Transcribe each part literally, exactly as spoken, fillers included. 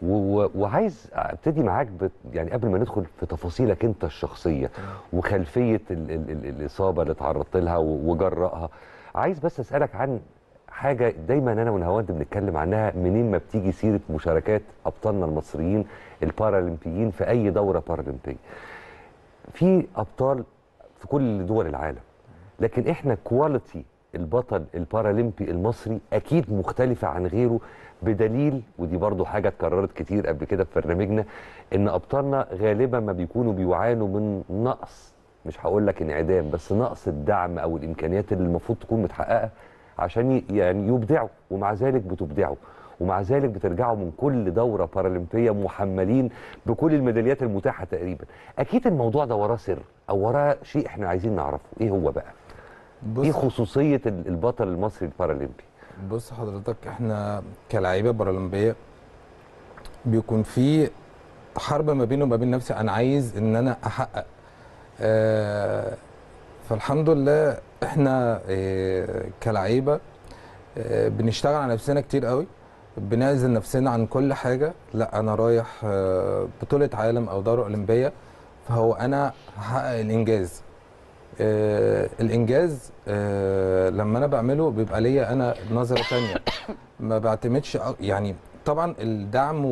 وعايز ابتدي معاك بت يعني قبل ما ندخل في تفاصيلك انت الشخصيه وخلفيه ال ال ال الاصابه اللي تعرضت لها وجرائها. عايز بس اسالك عن حاجه دايما انا ونهاوند بنتكلم عنها منين ما بتيجي سيره مشاركات ابطالنا المصريين البارالمبيين في اي دوره بارالمبيه. في ابطال في كل دول العالم، لكن احنا كواليتي البطل البارالمبي المصري اكيد مختلفه عن غيره، بدليل ودي برضو حاجه اتكررت كتير قبل كده في برنامجنا ان ابطالنا غالبا ما بيكونوا بيعانوا من نقص، مش هقول لك انعدام، بس نقص الدعم او الامكانيات اللي المفروض تكون متحققه عشان يعني يبدعوا، ومع ذلك بتبدعوا، ومع ذلك بترجعوا من كل دوره بارالمبيه محملين بكل الميداليات المتاحه تقريبا. اكيد الموضوع ده وراه سر او وراه شيء احنا عايزين نعرفه، ايه هو بقى؟ ايه خصوصيه البطل المصري البارالمبي؟ بص حضرتك، احنا كلاعيبه بارالمبيه بيكون في حرب ما بيني وما بين نفسي، انا عايز ان انا احقق. آه فالحمد لله احنا آه كلاعيبه آه بنشتغل على نفسنا كتير قوي، بنعزل نفسنا عن كل حاجه. لا انا رايح آه بطوله عالم او دوره اولمبيه، فهو انا هحقق الانجاز. آه الانجاز آه لما انا بعمله بيبقى ليا انا نظره ثانيه، ما بعتمدش يعني طبعا الدعم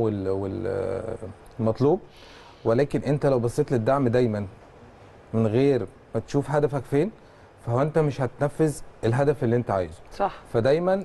والمطلوب، ولكن انت لو بصيت للدعم دايما من غير ما تشوف هدفك فين، فهو انت مش هتنفذ الهدف اللي انت عايزه. صح. فدايما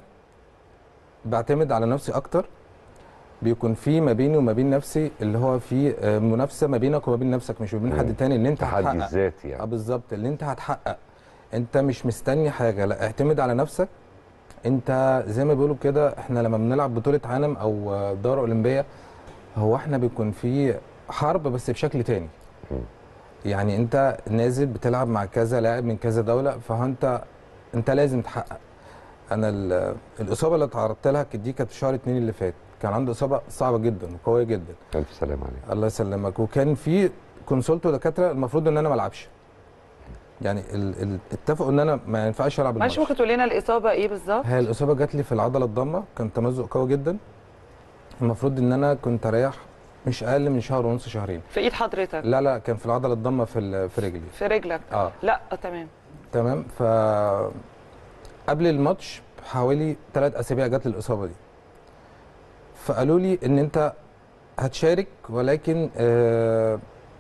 بعتمد على نفسي اكتر، بيكون في ما بيني وما بين نفسي اللي هو في منافسه ما بينك وما بين نفسك، مش ما بين حد تاني، اللي انت هتحقق تحدي الذات يعني. اه بالظبط، اللي انت هتحقق، انت مش مستني حاجه، لا اعتمد على نفسك. انت زي ما بيقولوا كده، احنا لما بنلعب بطوله عالم او دوره اولمبيه، هو احنا بيكون في حرب بس بشكل تاني. يعني انت نازل بتلعب مع كذا لاعب من كذا دوله، فانت انت لازم تحقق. انا الاصابه اللي تعرضت لها دي كانت في شهر اتنين اللي فات، كان عندي اصابه صعبه جدا وقويه جدا. الف سلام عليك. الله يسلمك. وكان في كونسولت ودكاتره المفروض ان انا ما العبش، يعني اتفقوا ان انا ما ينفعش العب الماتش. ماشي، ممكن تقول لنا الاصابه ايه بالظبط؟ هي الاصابه جات لي في العضله الضمه، كان تمزق قوي جدا، المفروض ان انا كنت اريح مش اقل من شهر ونص شهرين. في ايد حضرتك؟ لا لا، كان في العضله الضمه في في رجلي. في رجلك؟ اه لا تمام تمام. ف قبل الماتش بحوالي ثلاث اسابيع جات لي الاصابه دي، فقالوا لي ان انت هتشارك، ولكن آه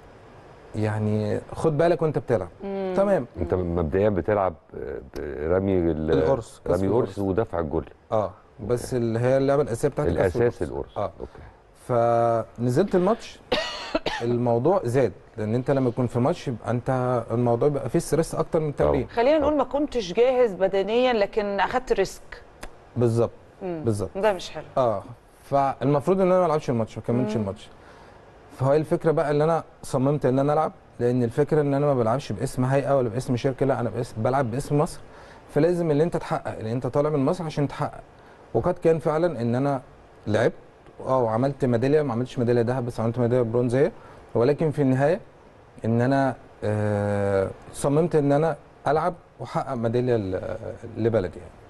يعني خد بالك وانت بتلعب. مم. تمام. انت مبدئيا بتلعب رمي القرص، رمي القرص ودفع الجل. اه بس اللي هي اللعبه الاساسيه بتاعتي الاساس القرص. اه اوكي. فنزلت الماتش الموضوع زاد، لان انت لما يكون في ماتش يبقى انت الموضوع بيبقى فيه ستريس اكتر من التمرين. خلينا نقول ما كنتش جاهز بدنيا، لكن اخدت ريسك. بالظبط بالظبط. ده مش حلو. اه فالمفروض ان انا ما العبش الماتش، ما كملتش الماتش. فهي الفكره بقى اللي انا صممت ان انا العب، لان الفكره ان انا ما بلعبش باسم هيئه ولا باسم شركه، لا انا باسم بلعب باسم مصر، فلازم اللي انت تحقق، اللي انت طالع من مصر عشان تحقق. وقد كان فعلا ان انا لعبت اه وعملت ميداليه، ما عملتش ميداليه ذهب بس عملت ميداليه برونزيه، ولكن في النهايه ان انا آه صممت ان انا العب واحقق ميداليه لبلدي يعني.